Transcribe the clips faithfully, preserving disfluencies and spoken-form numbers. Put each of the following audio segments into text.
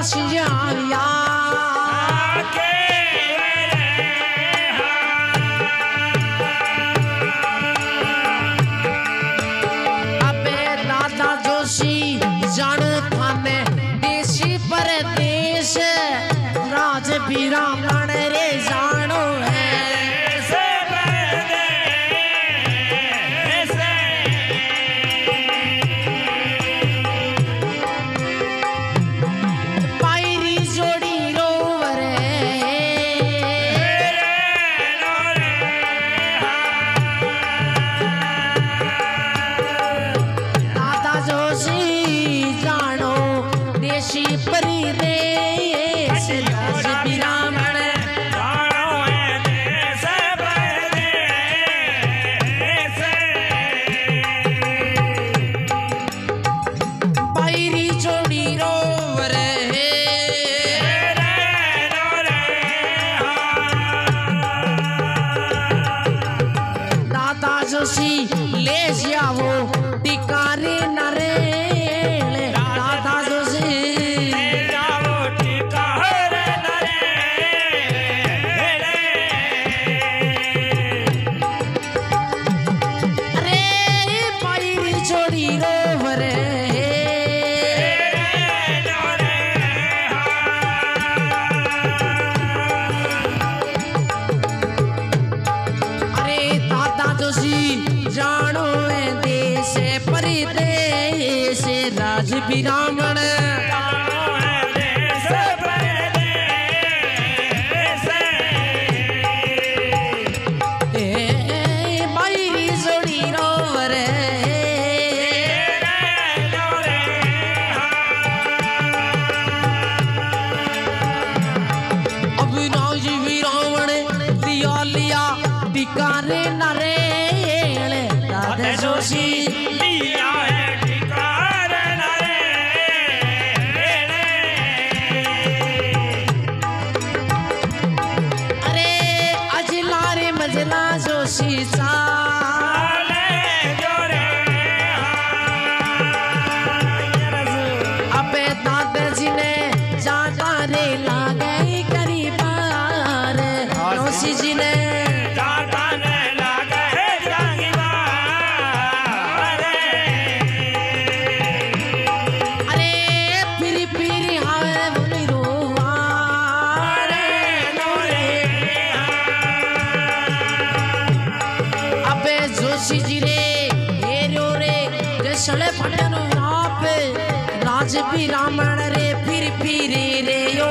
सियारिया अबे दादा जोशी जानो थाने देशी परदेश राज बिरामण रे जानो है ले जाओ टिकारे नरे दादा जोशी ले जाओ टिकारे नरे अरे पायरी छोड़ी रोवरे अरे दादा जोशी जानो है देश परदेश राज बिरामण बाईरी जोड़ी रोवर अब राज बिरामण लिया लिया टिकारे नरे जोशी लिया है ठिकार नरे अरे अजलारे मजला जोशी साले जोरे अबे दादाजी ने जाता रे लागे करी पार जोशी जी ने जाता जोशी जी रे हेरो रे जसले पटनो आप राज बिरामण रे फिर फिर रे यो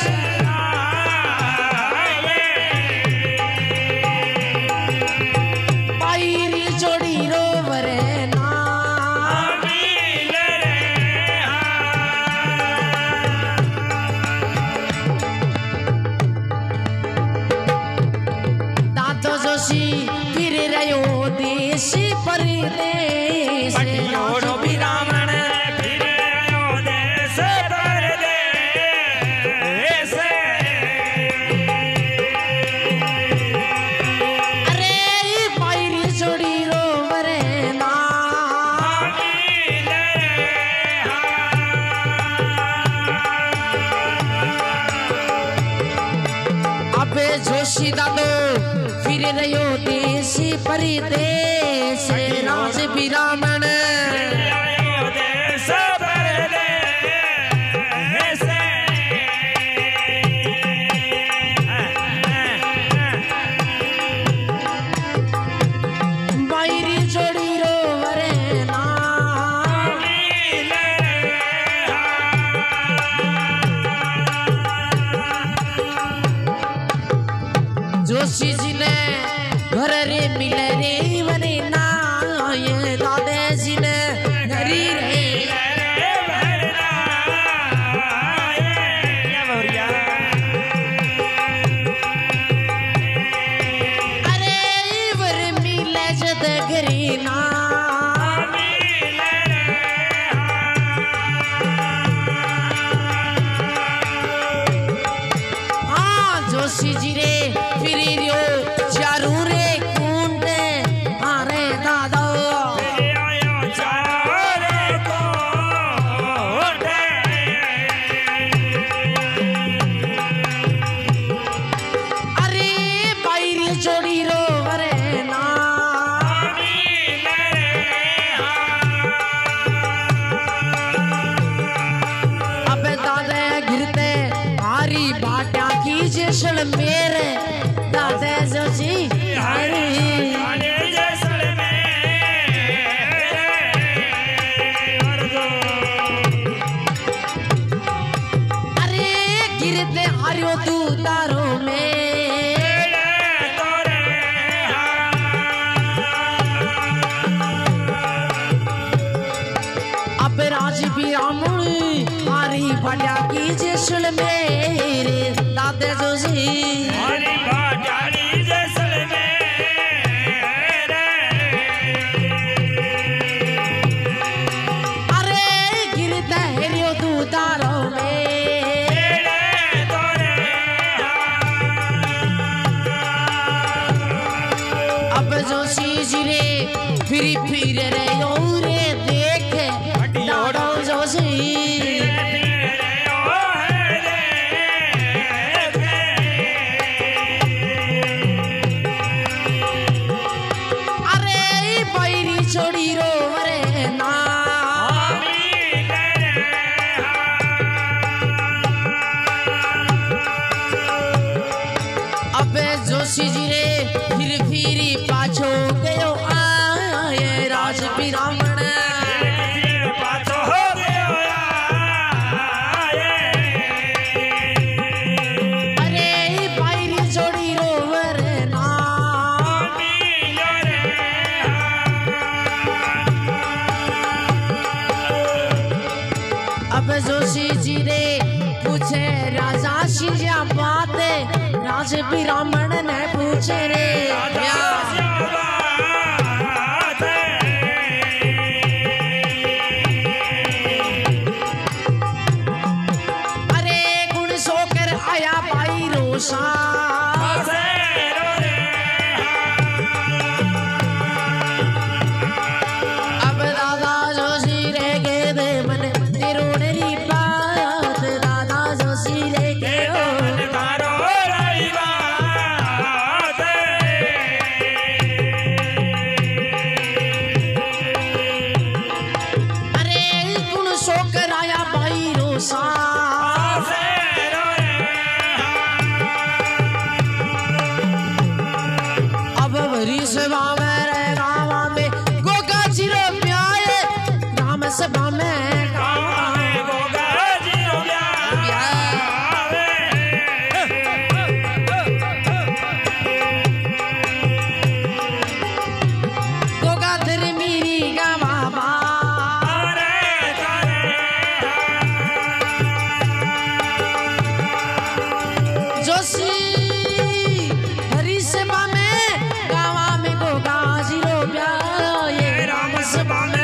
पायरी जोड़ी रोवरे ना दादा जोशी फिर रयो देशी परदेश राज बिरामण फिर रयो देश परदेश अरे पायरी जोड़ी रोवरे ना अबे जोशी दादो फिर रयो देशी परदेश राज बिरामण बाईरी जोड़ी रोवरे ना जोशी जी ने घर रे मिले रे वने ना ये दादाजी ने घरी रे अरे वर मिले जद घरी ना हाँ जोशी जी रे फिर रियो चारू रे कुंड जैसलमेर दादे जोशी हरी अरे गिरते हारियो तू तारों में अब राज भी रामुड़ी हारी बढ़िया की जैसलमेर दादे जोशी हरी बाजारी जैसलमेर अरे गिरते हारियो तू तारों में अब जोशी जी रे फिर फिर रे यो रे देख डाड़ो जोशी अरे बैरी छोड़ी रो रे ना अबे जोशी जी रे फिर फिर पाछो गयो आए राज बिरामण पाछो हो गयो अरे बैरी छोड़ी रो रे ना अब जोशी जी रे पूछे राजा शिजा बाते राज ब्राह्मण ने पूछे रे अरे गुण सोकर आया भाई रोसा अब दादा जोशी रे गे दे मन तिरुनेरी बात दादा जोशी रे गे ओ अरे गुण सोकर आया भाई रोसा अब भरी सभा में रे गावा में गोगा चिरो प्यारे राम सभा में गावा में गोगा धर मेरी गावा बा जोशी हरी सभा में गावा में गोगा जीरो प्यारो ये राम सभा में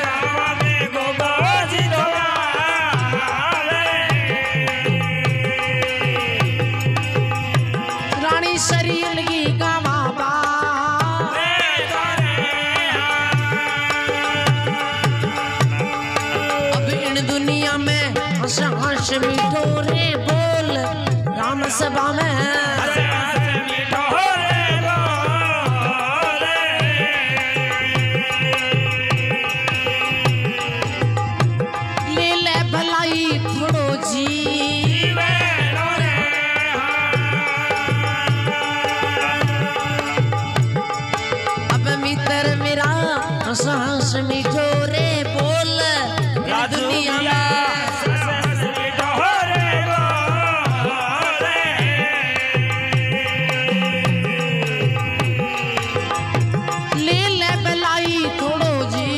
रानी शरीर की गावा बा अब इन दुनिया में हंस हंस मीठो रे बोल राम सभा में ले ले भलाई थोड़ो जी अब मित्र मेरा हंस हंस मीठो रे बोल इन दुनिया में ले ले भलाई थोड़ो जी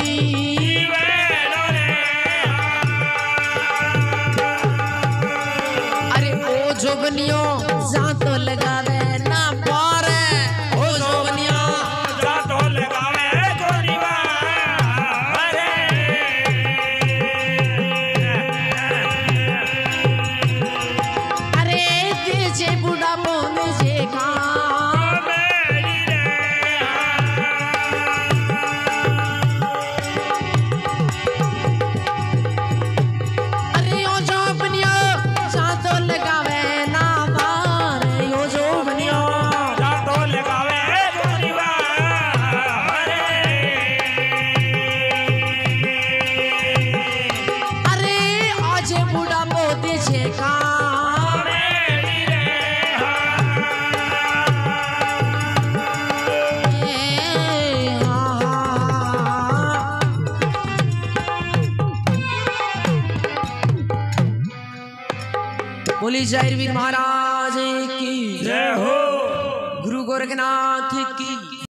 अरे ओ जो बनियो जा तो लगावे ना पार ओ जो बनियो अरे तेजे बुढ़ा बोन जे का अरे ओ जो बनियो जा तो लगावे ना पार ओ जो बनियो बोली जयवीर महाराज की जय हो गुरु गोरखनाथ